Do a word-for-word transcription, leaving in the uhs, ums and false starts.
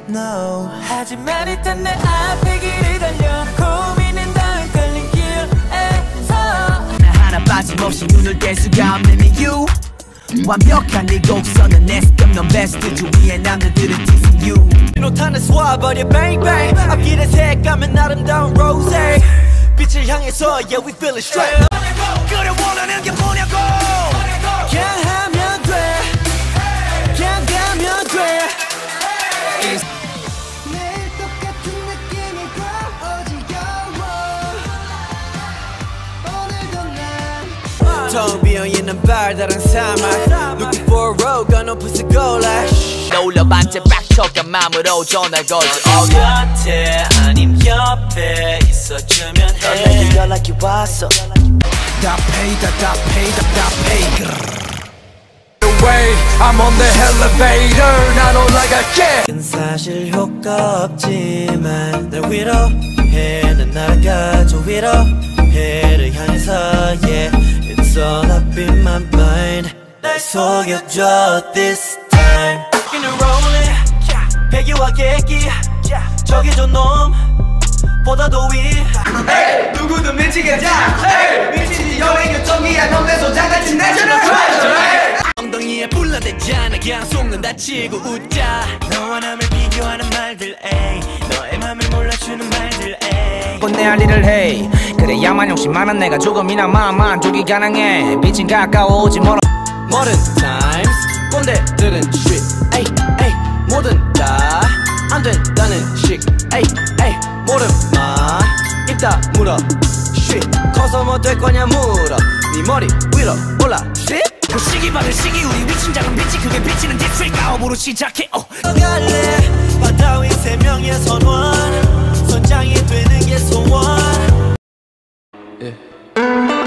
No 하지만 일단 내 앞에 길을 달려 고민은 다 헷갈린 길에서 나 하나 빠짐없이 눈을 뗄 수가 없는 이유 완벽한 네 곡선은 내 습관 넌 베스트 주위의 남자들은 teasing you 노탄을 쏘아버려 bang bang 앞길의 색감은 아름다운 rose 빛을 향해서 yeah we feel it straight 그래 원하는 게 뭐냐고 그냥 하면 돼 그냥 가면 돼 매일 똑같은 느낌이고 어지러워 오늘도 난 텅 비어있는 발달한 사막 Looking for a road 가 높은 스골라 놀러 반짝 빡쳐간 맘으로 전화 걸지 어 곁에 아님 옆에 있어주면 해 내게 연락이 왔어 다 페이다 다 페이다 다 페이 I'm on the elevator 난 올라갈게 사실 효과 없지만 날 위로해 난 날아가죠 위로해를 향해서 yeah It's all up in my mind 날 속여줘 this time Rockin' and rollin' 배기와 객기 저기 저 놈 보다도 위 hey, 누구도 미치겠다 hey, 미치지 여행 요정이야 넌 내 소장같은 내셔널 트레저리 엉덩이에 불러대잖아 그냥 속는 다치고 웃자 너와 남을 비교하는 말들 에이 너의 맘을 몰라주는 말들 에이 내 할 일을 해 그래야만 욕심 많은 내가 조금이나 마음만 조기 가능해 빛은 가까워오지 멀어 Modern times 꼰대들은 street 에이 에이 뭐든 다 안 된다는 식 에이 에이 모름 마 입다 물어 shit 커서 뭐 될 거냐 물어 네 머리 위로 올라 shit 그 시기 받은 시기 우리 위친 작은 빛이 그게 비치는 디스트릭 아홉으로 시작해 어. 갈래 바다 위 세 명의 선원 선장이 되는 게 소원 yeah.